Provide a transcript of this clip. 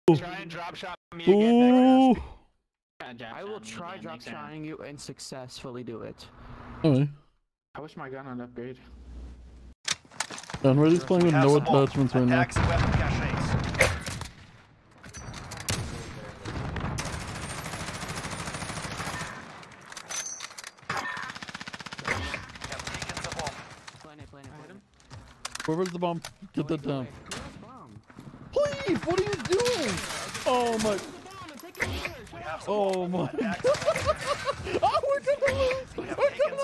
Try and drop shot me again. I will try drop shotting you and successfully do it. Alright. I wish my gun would upgrade. And we're just playing with no attachments right now. Weapon caches. Where's the bomb? Get that down. Please, what are you doing? Oh my. Oh my. Oh, we're gonna lose. We're gonna